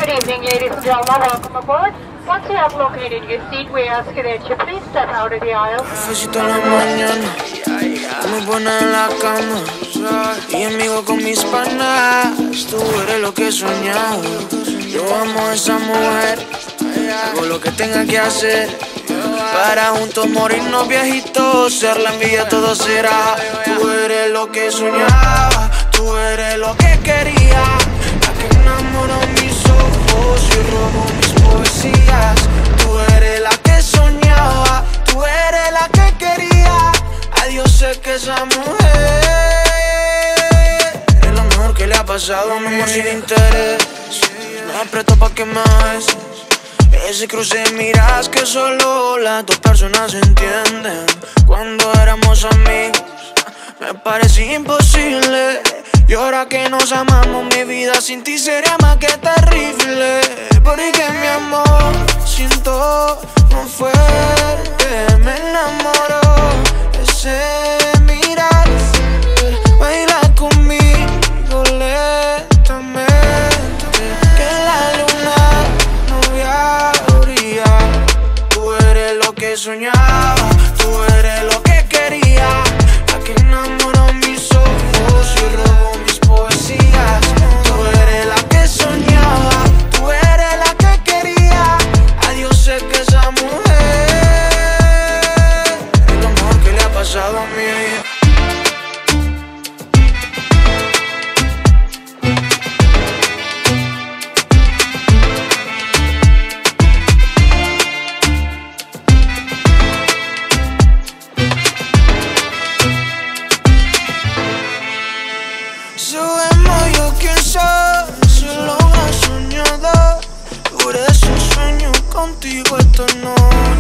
Good evening, ladies and gentlemen. Welcome aboard. Once you have located your seat, we ask you that you please step out of the aisle. Cafecito en la mañana, me pone en la cama y amigo con mis panas. Tú eres lo que he soñado. Yo amo a esa mujer, hago lo que tenga que hacer para juntos morirnos viejitos. Ser la envidia todo será. Tú eres lo que soñaba, tú eres lo que quería, la que enamoró mis ojos y robó mis poesías. Tú eres la que soñaba, tú eres la que quería. Adiós, sé que esa mujer es lo mejor que le ha pasado a mi amor sin interés. Me apretó pa' que me beses. Ese cruce de miradas que solo las dos personas entienden. Cuando éramos amigos me parecía imposible, y ahora que nos amamos mi vida sin ti sería más que terrible. Porque mi amor siento muy fuerte, me enamoró ese mirar. Baila conmigo lentamente, que la luna no había brillado. Tú eres lo que soñaba, tú eres lo que quería, la que enamoró mis ojos y robó mis poesías. Tú eres la que soñaba, tú eres la que quería. Adiós, sé que esa mujer es lo mejor que le ha pasado a mi vida. Sabemos yo quién soy, solo una soñador. Por eso sueño contigo esta noche.